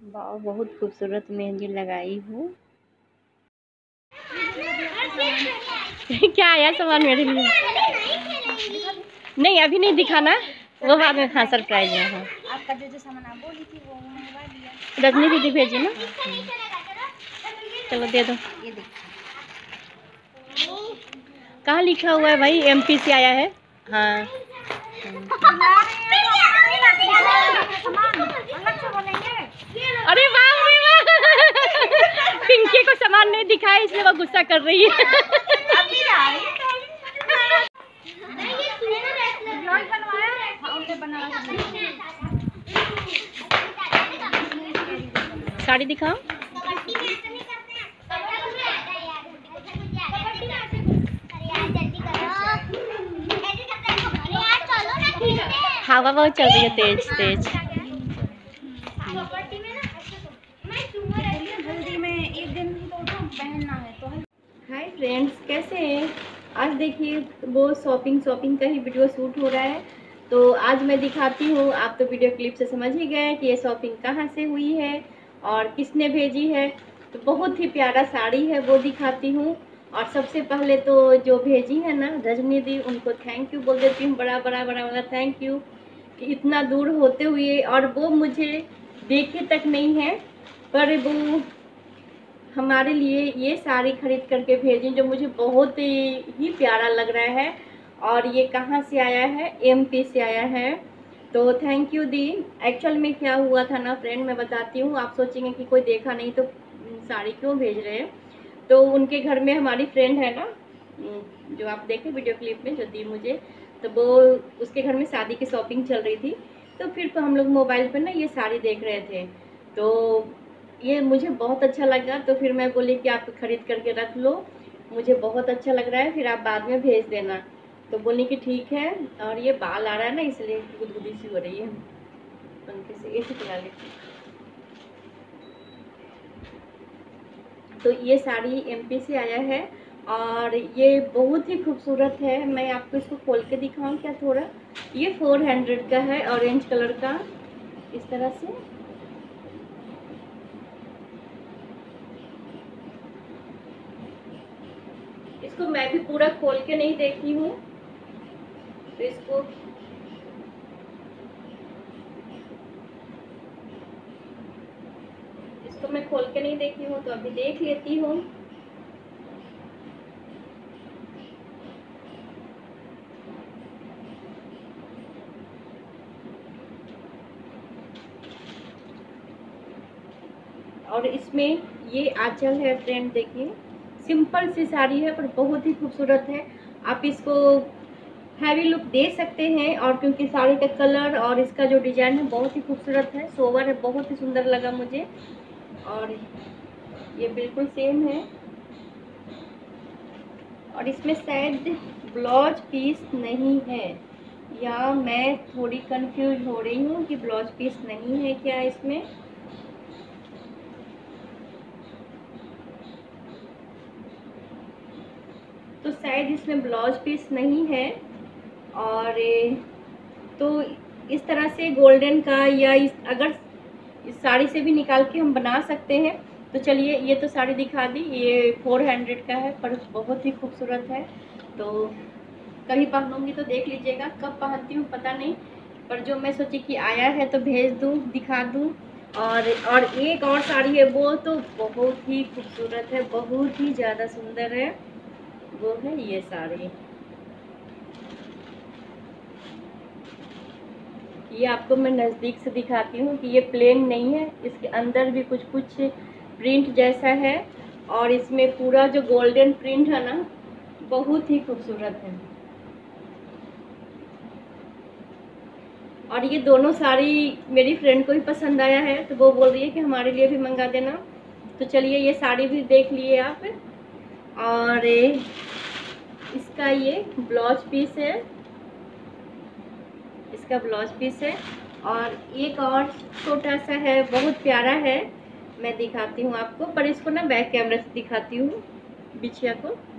वाह, बहुत खूबसूरत मेहंदी लगाई हूँ। क्या आया सामान मेरे लिए? नहीं, अभी नहीं दिखाना, वो बाद में। हाँ, सरप्राइज है। हाँ, आपका जो सामान आप बोली थी वो मंगवा दिया। रजनी दीदी भेजी ना। चलो दे दो। ये देखिए कहाँ लिखा हुआ है भाई? एमपी से आया है। हाँ, अरे वाह पिंकी को सामान नहीं दिखाया इसलिए वो गुस्सा कर रही है। साड़ी दिखाओ। हवा बहुत चल रही है, तेज तेज। जल्दी में एक दिन तो पहनना है तो। हाय फ्रेंड्स, कैसे हैं? आज देखिए वो शॉपिंग का ही वीडियो शूट हो रहा है। तो आज मैं दिखाती हूँ। आप तो वीडियो क्लिप से समझ ही गए कि ये शॉपिंग कहाँ से हुई है और किसने भेजी है। तो बहुत ही प्यारा साड़ी है, वो दिखाती हूँ। और सबसे पहले तो जो भेजी है ना रजनी दी, उनको थैंक यू बोल देती हूँ। बड़ा बड़ा बड़ा बड़ा थैंक यू कि इतना दूर होते हुए, और वो मुझे देखे तक नहीं है पर वो हमारे लिए ये साड़ी खरीद करके भेजी, जो मुझे बहुत ही प्यारा लग रहा है। और ये कहाँ से आया है? एमपी से आया है। तो थैंक यू दी। एक्चुअल में क्या हुआ था ना फ्रेंड, मैं बताती हूँ। आप सोचेंगे कि कोई देखा नहीं तो साड़ी क्यों भेज रहे हैं। तो उनके घर में हमारी फ्रेंड है ना, जो आप देखे वीडियो क्लिप में, जो दी मुझे, तो वो उसके घर में शादी की शॉपिंग चल रही थी। तो फिर तो हम लोग मोबाइल पर ना ये साड़ी देख रहे थे। तो ये मुझे बहुत अच्छा लगा, तो फिर मैं बोली कि आप खरीद करके रख लो, मुझे बहुत अच्छा लग रहा है, फिर आप बाद में भेज देना। तो बोली कि ठीक है। और ये बाल आ रहा है ना, इसलिए गुदगुदी सी हो रही है, पंखे से एसी चला लेती। तो ये साड़ी एमपी से आया है और ये बहुत ही खूबसूरत है। मैं आपको इसको खोल के दिखाऊं क्या थोड़ा? ये 400 का है, ऑरेंज कलर का, इस तरह से। इसको मैं भी पूरा खोल के नहीं देखी हूँ, तो इसको मैं खोल के नहीं देखी हूँ, तो अभी देख लेती हूँ। और इसमें ये आंचल है फ्रेंड, देखिए सिंपल सी साड़ी है पर बहुत ही खूबसूरत है। आप इसको हैवी लुक दे सकते हैं, और क्योंकि साड़ी का कलर और इसका जो डिजाइन है बहुत ही खूबसूरत है, सोवर है, बहुत ही सुंदर लगा मुझे। और ये बिल्कुल सेम है। और इसमें शायद ब्लाउज पीस नहीं है, या मैं थोड़ी कंफ्यूज हो रही हूँ कि ब्लाउज पीस नहीं है क्या इसमें। तो शायद इसमें ब्लाउज पीस नहीं है। और तो इस तरह से गोल्डन का, या अगर इस साड़ी से भी निकाल के हम बना सकते हैं। तो चलिए, ये तो साड़ी दिखा दी, ये 400 का है पर बहुत ही खूबसूरत है। तो कभी पहनूंगी तो देख लीजिएगा, कब पहनती हूँ पता नहीं, पर जो मैं सोची कि आया है तो भेज दूँ, दिखा दूँ। और एक और साड़ी है, वो तो बहुत ही खूबसूरत है, बहुत ही ज़्यादा सुंदर है। वो है ये साड़ी। ये आपको मैं नज़दीक से दिखाती हूँ कि ये प्लेन नहीं है, इसके अंदर भी कुछ कुछ प्रिंट जैसा है। और इसमें पूरा जो गोल्डन प्रिंट है ना, बहुत ही खूबसूरत है। और ये दोनों साड़ी मेरी फ्रेंड को भी पसंद आया है, तो वो बोल रही है कि हमारे लिए भी मंगा देना। तो चलिए, ये साड़ी भी देख लिए आप। और इसका ये ब्लाउज पीस है, इसका ब्लाउज पीस है। और एक और छोटा सा है, बहुत प्यारा है, मैं दिखाती हूँ आपको, पर इसको ना बैक कैमरा से दिखाती हूँ बिछिया को।